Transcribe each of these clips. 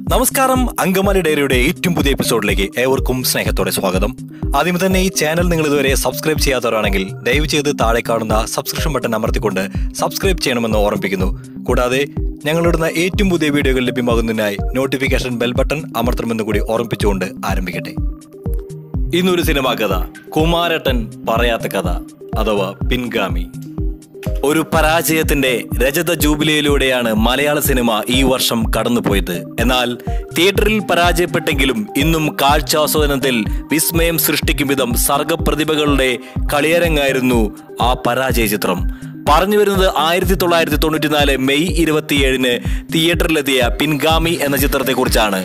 നമസ്കാരം, അങ്കമാലി ഡയറിയുടെ ഏറ്റവും പുതിയ എപ്പിസോഡിലേക്ക് ഏവർക്കും സ്നേഹത്തോടെ സ്വാഗതം. ആദ്യം തന്നെ ഈ ചാനൽ നിങ്ങൾ ഇതുവരെ സബ്സ്ക്രൈബ് ചെയ്യാത്തവരാണെങ്കിൽ ദയവ് ചെയ്ത് താഴെ കാണുന്ന സബ്സ്ക്രിപ്ഷൻ ബട്ടൺ അമർത്തിക്കൊണ്ട് സബ്സ്ക്രൈബ് ചെയ്യണമെന്ന് ഓർമ്മിപ്പിക്കുന്നു. കൂടാതെ ഞങ്ങളിടുന്ന ഏറ്റവും പുതിയ വീഡിയോകൾ ലഭ്യമാകുന്നതിനായി നോട്ടിഫിക്കേഷൻ ബെൽ ബട്ടൺ അമർത്തണമെന്ന് കൂടി ഓർമ്മിപ്പിച്ചുകൊണ്ട് ആരംഭിക്കട്ടെ. ഇന്നൊരു സിനിമാ കഥ, കുമാരേട്ടൻ പറയാത്ത കഥ അഥവാ പിൻഗാമി. ഒരു പരാജയത്തിന്റെ രജത ജൂബിലിയിലൂടെയാണ് മലയാള സിനിമ ഈ വർഷം കടന്നുപോയത്. എന്നാൽ തിയേറ്ററിൽ പരാജയപ്പെട്ടെങ്കിലും ഇന്നും കാഴ്ചാസ്വാദനത്തിൽ വിസ്മയം സൃഷ്ടിക്കും വിധം സർഗപ്രതിഭകളുടെ കളിയരങ്ങായിരുന്നു ആ പരാജയ ചിത്രം. പറഞ്ഞു വരുന്നത് 1994 മെയ് 27 തിയേറ്ററിലെത്തിയ പിൻഗാമി എന്ന ചിത്രത്തെക്കുറിച്ചാണ്.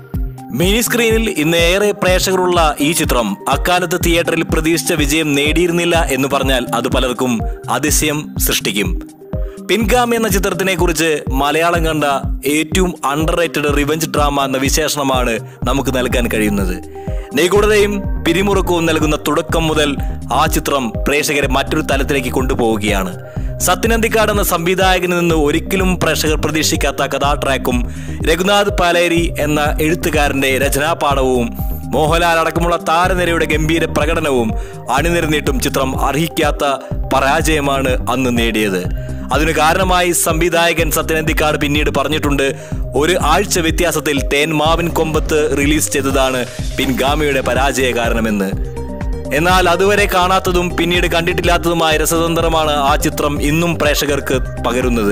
മിനി സ്ക്രീനിൽ ഇന്ന് ഏറെ പ്രേക്ഷകരുള്ള ഈ ചിത്രം അക്കാലത്ത് തിയേറ്ററിൽ പ്രതീക്ഷിച്ച വിജയം നേടിയിരുന്നില്ല എന്ന് പറഞ്ഞാൽ അത് പലർക്കും അതിശയം സൃഷ്ടിക്കും. പിൻഗാമി എന്ന ചിത്രത്തിനെ കുറിച്ച് മലയാളം കണ്ട ഏറ്റവും അണ്ടർറേറ്റഡ് റിവെഞ്ച് ഡ്രാമ എന്ന വിശേഷണമാണ് നമുക്ക് നൽകാൻ കഴിയുന്നത്. നിഗൂഢതയും പിരിമുറുക്കവും നൽകുന്ന തുടക്കം മുതൽ ആ ചിത്രം പ്രേക്ഷകരെ മറ്റൊരു തലത്തിലേക്ക് കൊണ്ടുപോവുകയാണ്. സത്യൻ അന്തിക്കാട് എന്ന സംവിധായകനിൽ നിന്ന് ഒരിക്കലും പ്രേക്ഷകർ പ്രതീക്ഷിക്കാത്ത കഥാ ട്രാക്കും രഘുനാഥ് പാലേരി എന്ന എഴുത്തുകാരന്റെ രചനാപാഠവും മോഹൻലാൽ അടക്കമുള്ള താരനിരയുടെ ഗംഭീര പ്രകടനവും അണിനിരന്നിട്ടും ചിത്രം അർഹിക്കാത്ത പരാജയമാണ് അന്ന് നേടിയത്. അതിനു കാരണമായി സംവിധായകൻ സത്യൻ അന്തിക്കാട് പിന്നീട് പറഞ്ഞിട്ടുണ്ട്, ഒരു ആഴ്ച വ്യത്യാസത്തിൽ തേന്മാവിൻ കൊമ്പത്ത് റിലീസ് ചെയ്തതാണ് പിൻഗാമിയുടെ പരാജയ കാരണമെന്ന്. എന്നാൽ അതുവരെ കാണാത്തതും പിന്നീട് കണ്ടിട്ടില്ലാത്തതുമായ രസതന്ത്രമാണ് ആ ചിത്രം ഇന്നും പ്രേക്ഷകർക്ക് പകരുന്നത്.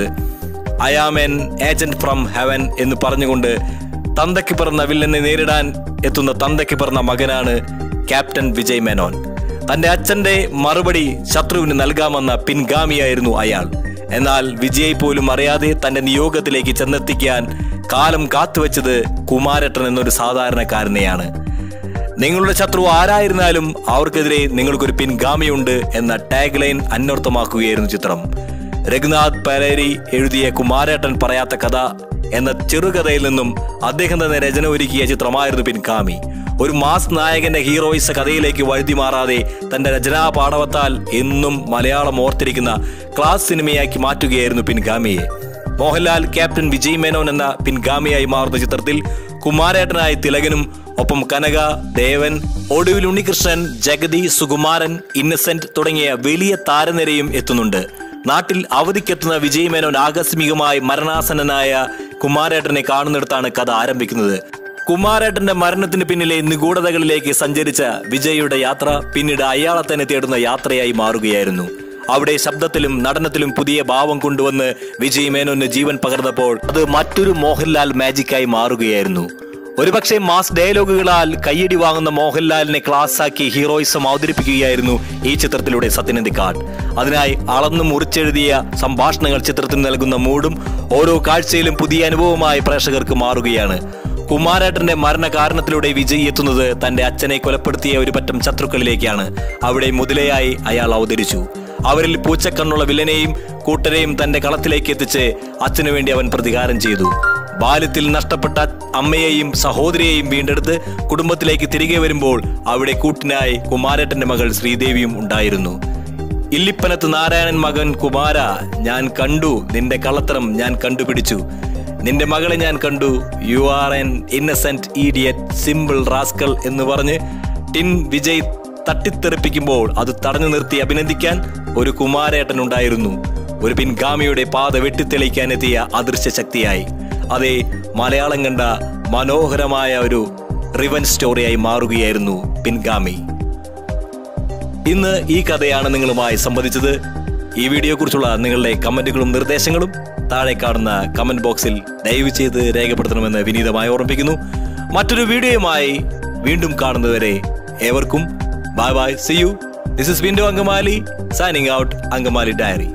I am an agent from heaven എന്ന് പറഞ്ഞുകൊണ്ട് തന്തയ്ക്ക് പിറന്ന വില്ലനെ നേരിടാൻ എത്തുന്ന തന്തയ്ക്ക് പിറന്ന മകനാണ് ക്യാപ്റ്റൻ വിജയ് മേനോൻ. തന്റെ അച്ഛന്റെ മറുപടി ശത്രുവിന് നൽകാമെന്ന പിൻഗാമിയായിരുന്നു അയാൾ. എന്നാൽ വിജയ് പോലും അറിയാതെ തന്റെ നിയോഗത്തിലേക്ക് ചെന്നെത്തിക്കാൻ കാലം കാത്തുവെച്ചത് കുമാരേട്ടൻ എന്നൊരു സാധാരണക്കാരനെയാണ്. നിങ്ങളുടെ ശത്രു ആരായിരുന്നാലും അവർക്കെതിരെ നിങ്ങൾക്കൊരു പിൻഗാമിയുണ്ട് എന്ന ടാഗ് ലൈൻ അന്വർത്ഥമാക്കുകയായിരുന്നു ചിത്രം. രഘുനാഥ് പാലേരി എഴുതിയ കുമാരേട്ടൻ പറയാത്ത കഥ എന്ന ചെറുകഥയിൽ നിന്നും അദ്ദേഹം തന്നെ രചന ഒരുക്കിയ ചിത്രമായിരുന്നു പിൻഗാമി. ഒരു മാസ് നായകന്റെ ഹീറോയിസ കഥയിലേക്ക് വഴുതി മാറാതെ തന്റെ രചനാ പാടവത്താൽ എന്നും മലയാളം ഓർത്തിരിക്കുന്ന ക്ലാസ് സിനിമയാക്കി മാറ്റുകയായിരുന്നു പിൻഗാമിയെ. മോഹൻലാൽ ക്യാപ്റ്റൻ വിജയ് മേനോൻ എന്ന പിൻഗാമിയായി മാറുന്ന ചിത്രത്തിൽ കുമാരേട്ടനായി തിലകനും ഒപ്പം കനക, ദേവൻ, ഒടുവിൽ ഉണ്ണികൃഷ്ണൻ, ജഗതി, സുകുമാരൻ, ഇന്നസെന്റ് തുടങ്ങിയ വലിയ താരനിരയും എത്തുന്നുണ്ട്. നാട്ടിൽ അവധിക്കെത്തുന്ന വിജയ് മേനോൻ ആകസ്മികമായി മരണാസന്നനായ കുമാരേട്ടനെ കാണുന്നിടത്താണ് കഥ ആരംഭിക്കുന്നത്. കുമാരേട്ടന്റെ മരണത്തിന് പിന്നിലെ നിഗൂഢതകളിലേക്ക് സഞ്ചരിച്ച വിജയുടെ യാത്ര പിന്നീട് അയാളെ തന്നെ തേടുന്ന യാത്രയായി മാറുകയായിരുന്നു. അവിടെ ശബ്ദത്തിലും നടനത്തിലും പുതിയ ഭാവം കൊണ്ടുവന്ന് വിജയ് മേനോന് ജീവൻ പകർന്നപ്പോൾ അത് മറ്റൊരു മോഹൻലാൽ മാജിക്കായി മാറുകയായിരുന്നു. ഒരുപക്ഷെ മാസ് ഡയലോഗുകളാൽ കയ്യടി വാങ്ങുന്ന മോഹൻലാലിനെ ക്ലാസ്സാക്കി ഹീറോയിസം അവതരിപ്പിക്കുകയായിരുന്നു ഈ ചിത്രത്തിലൂടെ സത്യൻ അന്തിക്കാട്. അതിനായി അളന്നു മുറിച്ചെഴുതിയ സംഭാഷണങ്ങൾ ചിത്രത്തിന് നൽകുന്ന മൂടും ഓരോ കാഴ്ചയിലും പുതിയ അനുഭവമായി പ്രേക്ഷകർക്ക് മാറുകയാണ്. കുമാരേട്ടന്റെ മരണ കാരണത്തിലൂടെ വിജയ് എത്തുന്നത് തന്റെ അച്ഛനെ കൊലപ്പെടുത്തിയ ഒരു പറ്റം ശത്രുക്കളിലേക്കാണ്. അവിടെ മുതലയായി അയാൾ അവതരിച്ചു. അവരിൽ പൂച്ചക്കണ്ണുള്ള വില്ലനെയും കൂട്ടരെയും തന്റെ കളത്തിലേക്ക് എത്തിച്ച് അച്ഛനു വേണ്ടി അവൻ പ്രതികാരം ചെയ്തു. ബാല്യത്തിൽ നഷ്ടപ്പെട്ട അമ്മയെയും സഹോദരിയെയും വീണ്ടെടുത്ത് കുടുംബത്തിലേക്ക് തിരികെ വരുമ്പോൾ അവിടെ കൂട്ടിനായി കുമാരേട്ടന്റെ മകൾ ശ്രീദേവിയും ഉണ്ടായിരുന്നു. ഇല്ലിപ്പനത്ത് നാരായണൻ മകൻ കുമാര, ഞാൻ കണ്ടു നിന്റെ കള്ളത്തരം, ഞാൻ കണ്ടുപിടിച്ചു, നിന്റെ മകളെ ഞാൻ കണ്ടു, you are an innocent idiot simple rascal എന്ന് പറഞ്ഞ് ടിൻ വിജയ് തട്ടിത്തെറിപ്പിക്കുമ്പോൾ അത് തടഞ്ഞു നിർത്തി അഭിനന്ദിക്കാൻ ഒരു കുമാരേട്ടൻ ഉണ്ടായിരുന്നു. ഒരു പിൻഗാമിയുടെ പാത വെട്ടിത്തെളിക്കാൻ എത്തിയ അദൃശ്യ ശക്തിയായി. അതെ, മലയാളം കണ്ട മനോഹരമായ ഒരു റിവെഞ്ച് സ്റ്റോറിയായി മാറുകയായിരുന്നു പിൻഗാമി. ഇന്ന് ഈ കഥയാണ് നിങ്ങളുമായി സംവദിച്ചത്. ഈ വീഡിയോയെ കുറിച്ചുള്ള നിങ്ങളുടെ കമന്റുകളും നിർദ്ദേശങ്ങളും താഴെ കാണുന്ന കമന്റ് ബോക്സിൽ ദയവ് ചെയ്ത് രേഖപ്പെടുത്തണമെന്ന് വിനീതമായി ഓർമ്മിപ്പിക്കുന്നു. മറ്റൊരു വീഡിയോയുമായി വീണ്ടും കാണുന്നതുവരെ ഏവർക്കും bye bye, see you. This is window Angamaly, signing out, Angamaly diary.